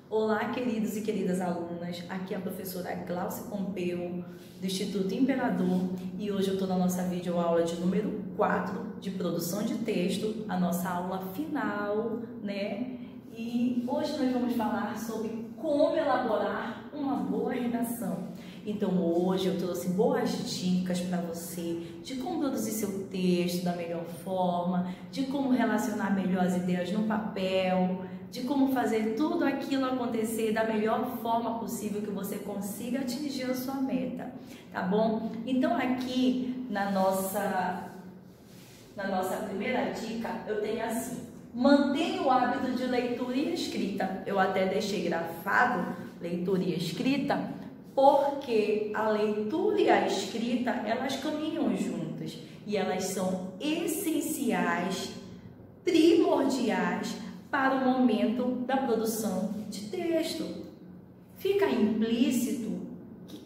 Olá, queridos e queridas alunas, aqui é a professora Glaucia Pompeu, do Instituto Imperador, e hoje eu estou na nossa videoaula de número 4 de produção de texto, a nossa aula final, né? E hoje nós vamos falar sobre como elaborar uma boa redação. Então hoje eu trouxe boas dicas para você de como produzir seu texto da melhor forma, de como relacionar melhor as ideias no papel, de como fazer tudo aquilo acontecer da melhor forma possível que você consiga atingir a sua meta, tá bom? Então aqui na nossa primeira dica eu tenho assim: mantenha o hábito de leitura e escrita. Eu até deixei grafado leitura e escrita, porque a leitura e a escrita, elas caminham juntas e elas são essenciais, primordiais para o momento da produção de texto. Fica implícito que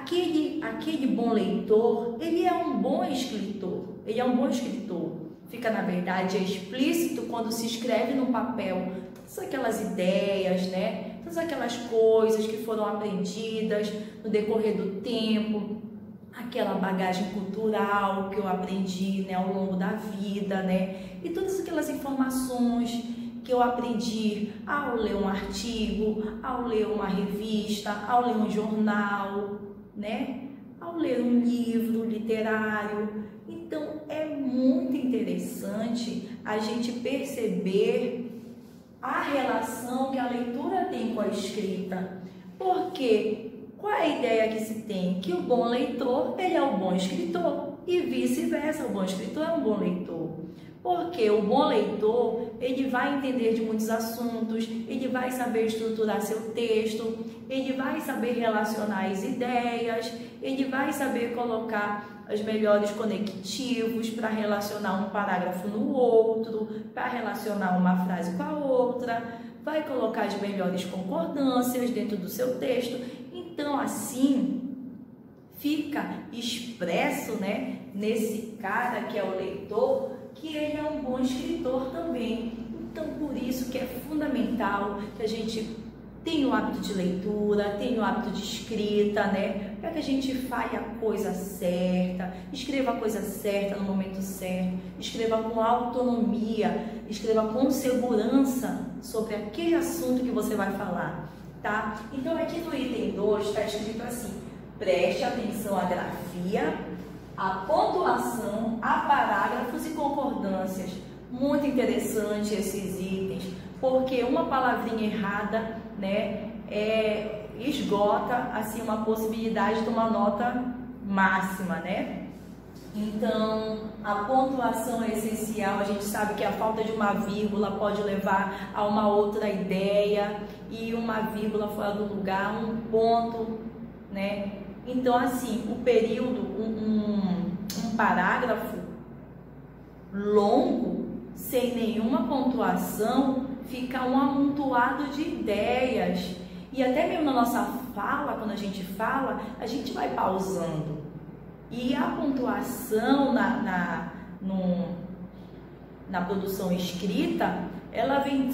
aquele bom leitor, ele é um bom escritor, ele é um bom escritor. Fica, na verdade, explícito quando se escreve no papel todas aquelas ideias, né? Todas aquelas coisas que foram aprendidas no decorrer do tempo, aquela bagagem cultural que eu aprendi, né, ao longo da vida, né? E todas aquelas informações que eu aprendi ao ler um artigo, ao ler uma revista, ao ler um jornal, né? Ao ler um livro literário. Então é muito interessante a gente perceber a relação que a leitura tem com a escrita. Porque qual é a ideia que se tem? Que o bom leitor, ele é um bom escritor e vice-versa, o bom escritor é um bom leitor. Porque o bom leitor, ele vai entender de muitos assuntos, ele vai saber estruturar seu texto, ele vai saber relacionar as ideias, ele vai saber colocar os melhores conectivos para relacionar um parágrafo no outro, para relacionar uma frase com a outra, vai colocar as melhores concordâncias dentro do seu texto. Então, assim, fica expresso, né, nesse cara que é o leitor, que ele é um bom escritor também. Então, por isso que é fundamental que a gente tenha o hábito de leitura, tenha o hábito de escrita, né? Para que a gente fale a coisa certa, escreva a coisa certa no momento certo, escreva com autonomia, escreva com segurança sobre aquele assunto que você vai falar, tá? Então, aqui no item 2 está escrito assim: preste atenção à grafia, a pontuação, a parágrafos e concordâncias. Muito interessante esses itens, porque uma palavrinha errada, né, esgota assim uma possibilidade de uma nota máxima, né? Então, a pontuação é essencial. A gente sabe que a falta de uma vírgula pode levar a uma outra ideia, e uma vírgula fora do lugar, um ponto, né? Então, assim, o período, um parágrafo longo, sem nenhuma pontuação, fica um amontoado de ideias. E até mesmo na nossa fala, quando a gente fala, a gente vai pausando. E a pontuação na produção escrita, ela vem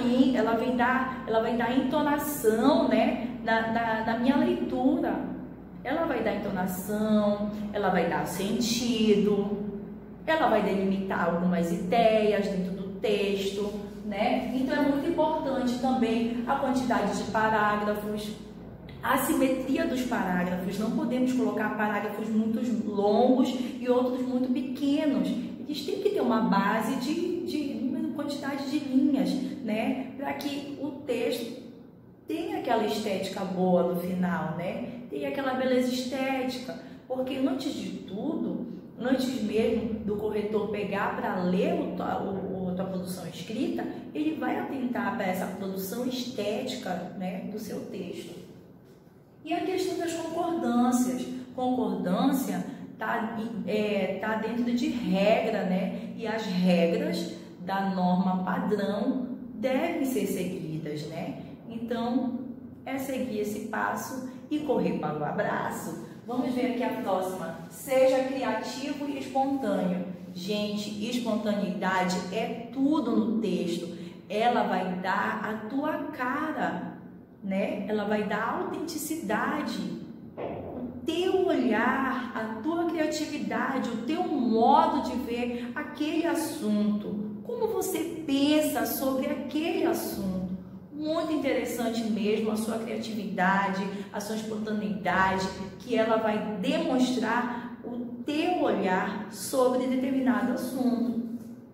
dar entonação, né, na minha leitura. Ela vai dar entonação, ela vai dar sentido, ela vai delimitar algumas ideias dentro do texto, né? Então é muito importante também a quantidade de parágrafos, a simetria dos parágrafos. Não podemos colocar parágrafos muito longos e outros muito pequenos. Eles têm que ter uma base de quantidade de linhas, né? Para que o texto tenha aquela estética boa no final, né? Tem aquela beleza estética, porque antes de tudo, antes mesmo do corretor pegar para ler a tua produção escrita, ele vai atentar para essa produção estética, né, do seu texto. E a questão das concordâncias. Concordância tá dentro de regra, né? E as regras da norma padrão devem ser seguidas, né? Então, é seguir esse passo e correr para o abraço. Vamos ver aqui a próxima. Seja criativo e espontâneo. Gente, espontaneidade é tudo no texto. Ela vai dar a tua cara né? Ela vai dar autenticidade. O teu olhar, a tua criatividade, o teu modo de ver aquele assunto. Como você pensa sobre aquele assunto. Muito interessante mesmo a sua criatividade, a sua espontaneidade, que ela vai demonstrar o teu olhar sobre determinado assunto.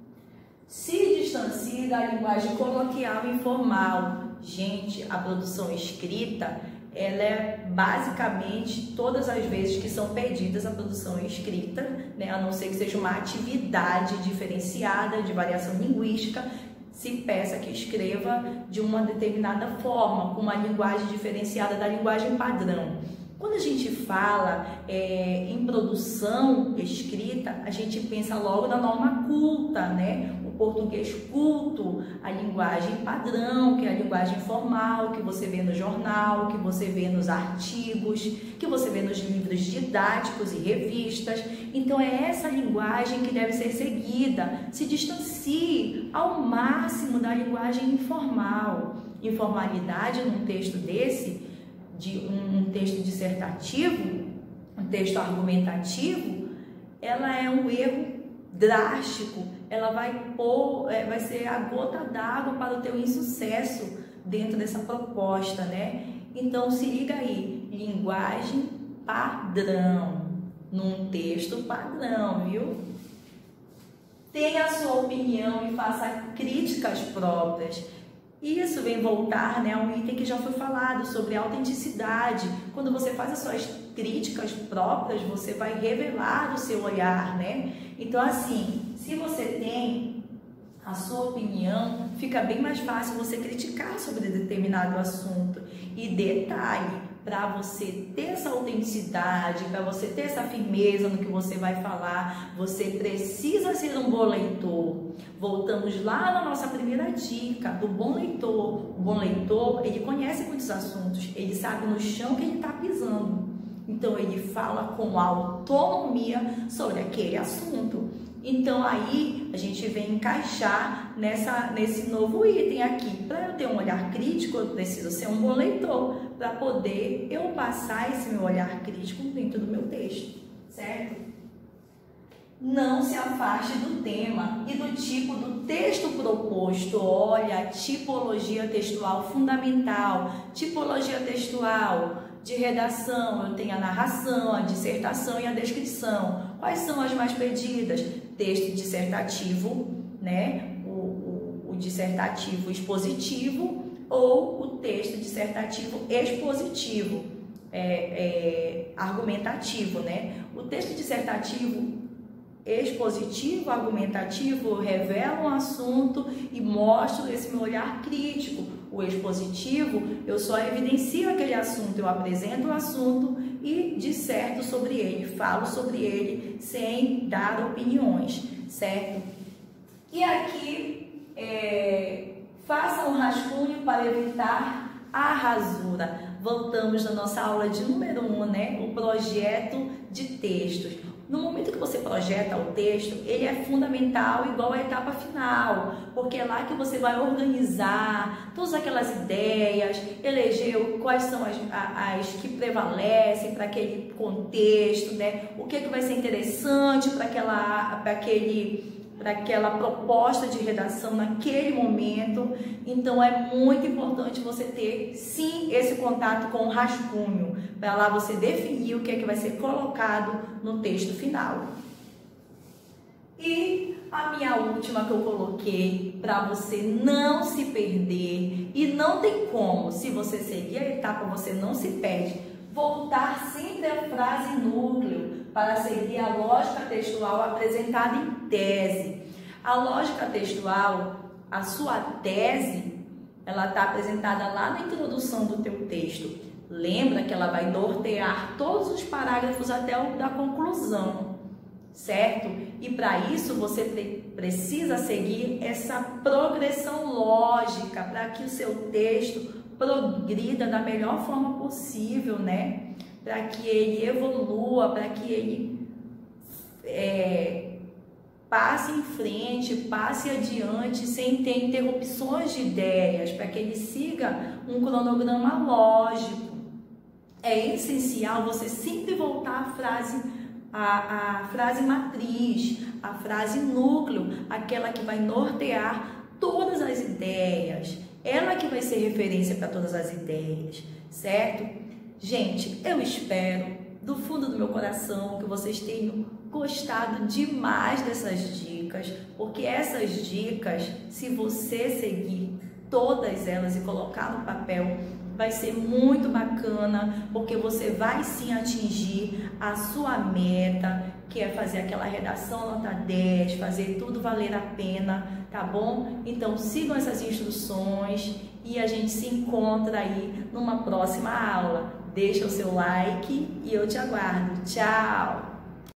Se distancie da linguagem coloquial e informal. Gente, a produção escrita, ela é basicamente todas as vezes que são pedidas a produção escrita, né, a não ser que seja uma atividade diferenciada de variação linguística, se peça que escreva de uma determinada forma, com uma linguagem diferenciada da linguagem padrão. Quando a gente fala em produção escrita, a gente pensa logo na norma culta, né? O português culto, a linguagem padrão, que é a linguagem formal, que você vê no jornal, que você vê nos artigos, que você vê nos livros didáticos e revistas. Então é essa linguagem que deve ser seguida. Se distancie ao máximo da linguagem informal. Informalidade num texto desse, de um texto dissertativo, um texto argumentativo, ela é um erro drástico. Ela vai ser a gota d'água para o teu insucesso dentro dessa proposta, né? Então se liga aí, linguagem padrão, num texto padrão, viu? Tenha a sua opinião e faça críticas próprias. Isso vem voltar, né, a um item que já foi falado sobre autenticidade. Quando você faz as suas críticas próprias, você vai revelar o seu olhar, né? Então, assim, se você tem a sua opinião, fica bem mais fácil você criticar sobre determinado assunto. E detalhe, para você ter essa autenticidade, para você ter essa firmeza no que você vai falar, você precisa ser um bom leitor. Voltamos lá na nossa primeira dica do bom leitor. O bom leitor, ele conhece muitos assuntos, ele sabe no chão que ele está pisando. Então, ele fala com autonomia sobre aquele assunto. Então, aí, a gente vem encaixar nesse novo item aqui. Para eu ter um olhar crítico, eu preciso ser um bom leitor, para poder eu passar esse meu olhar crítico dentro do meu texto, certo? Não se afaste do tema e do tipo do texto proposto. Olha, tipologia textual fundamental, tipologia textual de redação, eu tenho a narração, a dissertação e a descrição. Quais são as mais pedidas? Texto dissertativo, né? O dissertativo expositivo ou o texto dissertativo expositivo, argumentativo, né? O texto dissertativo expositivo, argumentativo, revela um assunto e mostra esse meu olhar crítico. O expositivo, eu só evidencio aquele assunto, eu apresento o assunto e disserto sobre ele, falo sobre ele sem dar opiniões, certo? E aqui, faça um rascunho para evitar a rasura. Voltamos na nossa aula de número 1, né? O projeto de textos. No momento que você projeta o texto, ele é fundamental, igual à etapa final, porque é lá que você vai organizar todas aquelas ideias, eleger quais são as que prevalecem para aquele contexto, né? O que vai ser interessante para aquela proposta de redação naquele momento. Então é muito importante você ter sim esse contato com o rascunho, para lá você definir o que é que vai ser colocado no texto final. E a minha última que eu coloquei para você não se perder, e não tem como, se você seguir a etapa você não se perde, voltar sempre à frase núcleo para seguir a lógica textual apresentada em tese. A lógica textual, a sua tese, ela está apresentada lá na introdução do teu texto. Lembra que ela vai nortear todos os parágrafos até o da conclusão, certo? E para isso você precisa seguir essa progressão lógica para que o seu texto progrida da melhor forma possível, né? Para que ele evolua, para que ele passe em frente, passe adiante, sem ter interrupções de ideias, para que ele siga um cronograma lógico. É essencial você sempre voltar à frase matriz, à frase núcleo, aquela que vai nortear todas as ideias, ela que vai ser referência para todas as ideias, certo? Gente, eu espero do fundo do meu coração que vocês tenham gostado demais dessas dicas, porque essas dicas, se você seguir todas elas e colocar no papel, vai ser muito bacana, porque você vai sim atingir a sua meta, que é fazer aquela redação nota 10, fazer tudo valer a pena, tá bom? Então sigam essas instruções e a gente se encontra aí numa próxima aula. Deixa o seu like e eu te aguardo. Tchau!